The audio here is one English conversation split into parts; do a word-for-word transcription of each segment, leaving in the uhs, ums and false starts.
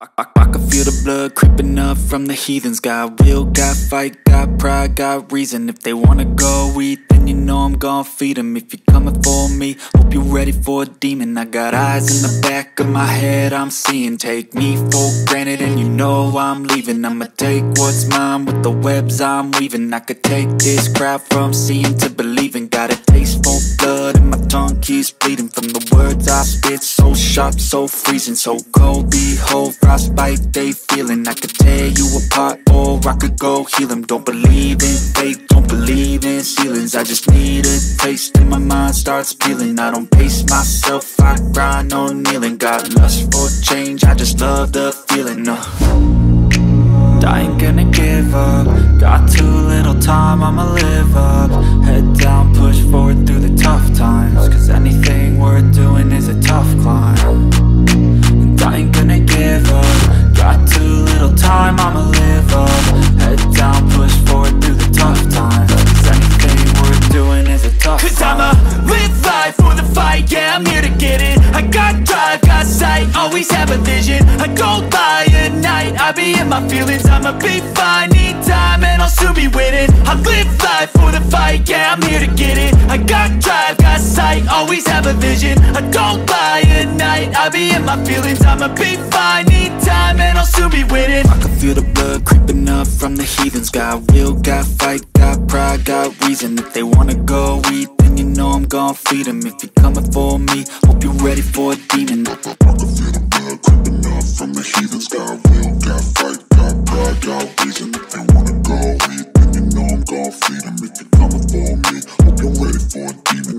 I, I can feel the blood creeping up from the heathens. Got will, got fight, got pride, got reason. If they wanna go eat, then you know I'm gon' feed them. If you're coming for me, hope you're ready for a demon. I got eyes in the back of my head, I'm seeing. Take me for granted and you know I'm leaving. I'ma take what's mine with the webs I'm weaving. I could take this crowd from seeing to believing. Got a taste for blood and my tongue keeps bleeding from the words I spit. So sharp, so freezing, so cold. Behold, frostbite they feeling. I could tear you apart or I could go heal them. Don't believe in fate, don't believe in ceilings. I just need a taste and my mind starts peeling. I don't pace myself, I grind on kneeling. Got lust for change, I just love the feeling. No, I ain't gonna give up. Got too little time, I'ma live up. Head down, push forward through the tough times. Cause anything worth doing is a tough climb. And I ain't gonna give up. Got too little time, I'ma live up. Head down, push forward through the tough times. Cause anything worth doing is a tough climb. Cause I'ma live life for the fight, yeah, I'm here to get it. I got drive, got sight, always have a vision. I don't lie at night, I be in my feelings. I'ma be fine, need time and I'll soon be winning. I live life for the fight, yeah, I'm here to get it. I got drive, got sight, always have a vision. I don't lie at night, I be in my feelings. I'ma be fine, need time and I'll soon be winning. I can feel the blood creeping up from the heathens. Got will, got fight, got pride, got reason. If they wanna go eat, then you know I'm gon' feed them. If you're coming for me, hope you're ready for a demon. I can feel the blood creeping up from the heathens. Got will, got fight, got pride, got reason. If they wanna go eat, then you know I'm gon' feed them. If you're coming for me, hope you're ready for a demon.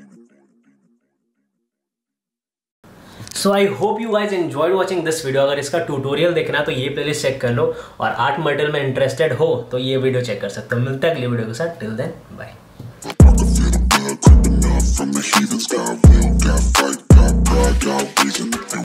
So I hope you guys enjoyed watching this video. अगर इसका tutorial देखना तो ये playlist check कर लो, और art material में interested हो तो ये वीडियो चेक कर सकते हो. मिलता है अगली वीडियो के साथ. Till then bye.